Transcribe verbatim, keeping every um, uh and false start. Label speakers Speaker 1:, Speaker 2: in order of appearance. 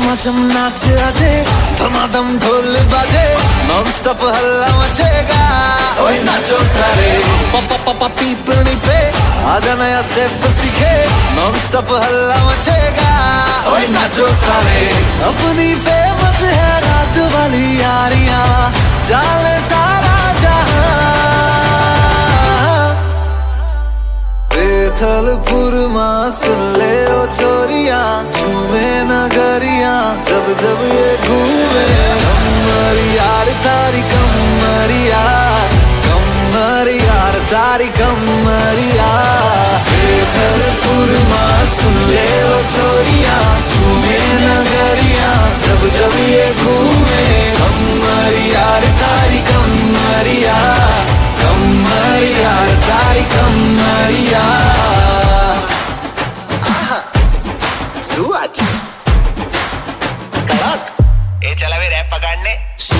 Speaker 1: झमाझम नाच आजे, धमाधम ढोल बाजे, नॉन स्टॉप हल्ला मचेगा। ओए नाचो सारे पापा पापा पीपनी पे, आजा नया स्टेप सीखे, नॉन स्टॉप हल्ला मचेगा। ओए नाचो सारे, अपनी फेमस है रात वाली यारियां, जाने सारा जहां। बेथलपुर मां सुन ले ओ छोरियां, झूमे नगरियां जब जब ये घूमे। कमर यार तारी कमर यार, कमर यार तारी कमर यार। बेथलपुर मां सुन ले ओ छोरियां, झूमे नगरियां जब जब ये घूमे। कमर यार तारी कमर यार, कमर यार तारी कमर यार। सुअच कड़क
Speaker 2: ए चला वे रैप पकड़ने।